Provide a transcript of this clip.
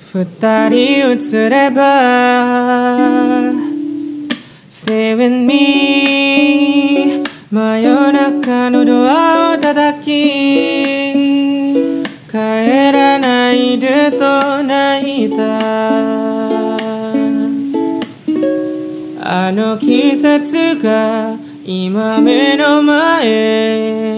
二人映れば Stay with me 真夜中のドアを叩き帰らないでと泣いたあの季節が今目の前